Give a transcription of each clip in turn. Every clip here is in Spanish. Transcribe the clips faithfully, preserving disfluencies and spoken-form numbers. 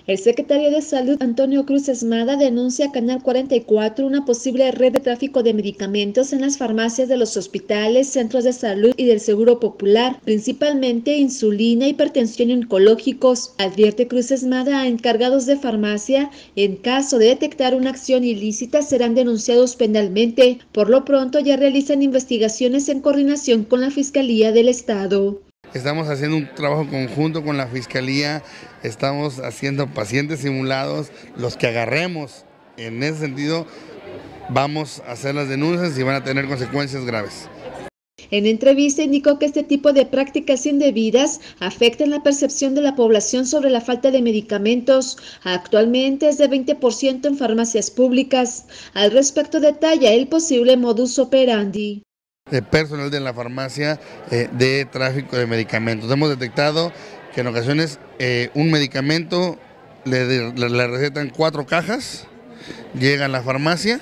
El secretario de Salud, Antonio Cruz Esmada, denuncia a Canal cuarenta y cuatro una posible red de tráfico de medicamentos en las farmacias de los hospitales, centros de salud y del Seguro Popular, principalmente insulina, hipertensión y oncológicos. Advierte Cruz Esmada a encargados de farmacia, en caso de detectar una acción ilícita serán denunciados penalmente. Por lo pronto ya realizan investigaciones en coordinación con la Fiscalía del Estado. Estamos haciendo un trabajo conjunto con la Fiscalía, estamos haciendo pacientes simulados, los que agarremos. En ese sentido, vamos a hacer las denuncias y van a tener consecuencias graves. En entrevista indicó que este tipo de prácticas indebidas afectan la percepción de la población sobre la falta de medicamentos. Actualmente es de veinte por ciento en farmacias públicas. Al respecto detalla el posible modus operandi. De personal de la farmacia eh, de tráfico de medicamentos. Hemos detectado que en ocasiones eh, un medicamento le, le, le recetan cuatro cajas, llega a la farmacia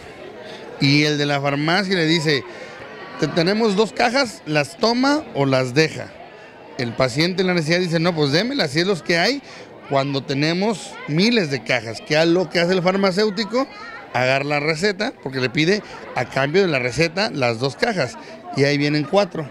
y el de la farmacia le dice: tenemos dos cajas, ¿las toma o las deja? El paciente en la necesidad dice: no, pues démelas, si es los que hay, cuando tenemos miles de cajas. ¿Qué es lo que hace el farmacéutico? Agarra la receta, porque le pide a cambio de la receta las dos cajas, y ahí vienen cuatro.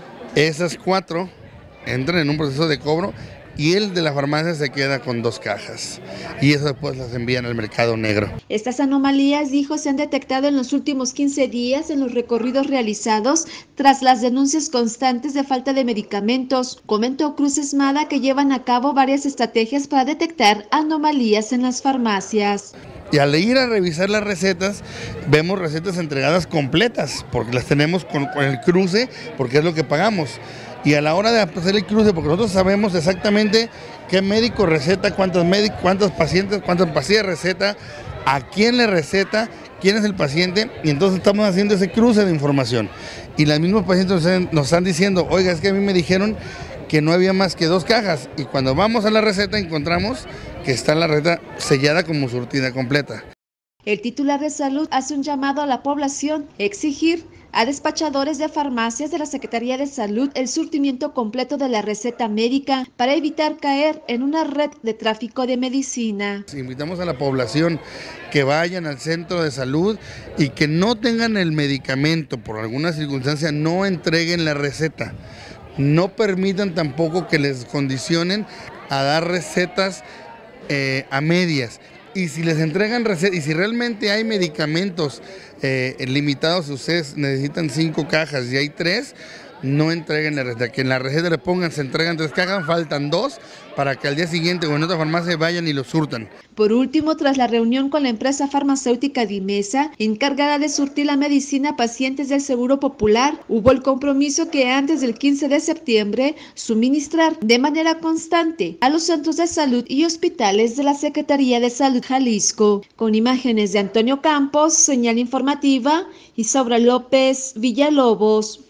Esas cuatro entran en un proceso de cobro y el de la farmacia se queda con dos cajas, y eso después las envían al mercado negro. Estas anomalías, dijo, se han detectado en los últimos quince días en los recorridos realizados tras las denuncias constantes de falta de medicamentos. Comentó Cruz Esmada que llevan a cabo varias estrategias para detectar anomalías en las farmacias. Y al ir a revisar las recetas, vemos recetas entregadas completas, porque las tenemos con, con el cruce, porque es lo que pagamos. Y a la hora de hacer el cruce, porque nosotros sabemos exactamente qué médico receta, cuántos médicos, cuántos pacientes, cuántas pastillas receta, a quién le receta, quién es el paciente, y entonces estamos haciendo ese cruce de información. Y los mismos pacientes nos, nos están diciendo: oiga, es que a mí me dijeron que no había más que dos cajas, y cuando vamos a la receta encontramos que está la receta sellada como surtida completa. El titular de Salud hace un llamado a la población a exigir a despachadores de farmacias de la Secretaría de Salud el surtimiento completo de la receta médica para evitar caer en una red de tráfico de medicina. Invitamos a la población que vayan al centro de salud y que no tengan el medicamento por alguna circunstancia, no entreguen la receta. No permitan tampoco que les condicionen a dar recetas eh, a medias. Y si les entregan recetas, y si realmente hay medicamentos eh, limitados, ustedes necesitan cinco cajas y hay tres, no entreguen la receta. Que en la receta le pongan, se entregan tres cajas, faltan dos, para que al día siguiente o en otra farmacia vayan y lo surtan. Por último, tras la reunión con la empresa farmacéutica Dimesa, encargada de surtir la medicina a pacientes del Seguro Popular, hubo el compromiso que antes del quince de septiembre suministrar de manera constante a los centros de salud y hospitales de la Secretaría de Salud Jalisco. Con imágenes de Antonio Campos, señal informativa, Isaura López, Villalobos.